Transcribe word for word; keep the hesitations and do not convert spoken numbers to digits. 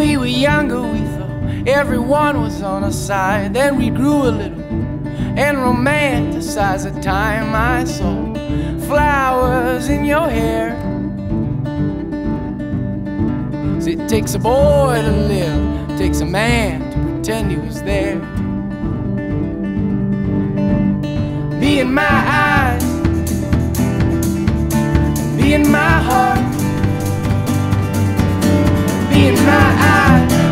we were younger, we thought everyone was on our side. Then we grew a little and romanticized the time I saw flowers in your hair. 'Cause it takes a boy to live, it takes a man to pretend he was there. Be in my eyes, be in my heart, be in my eyes.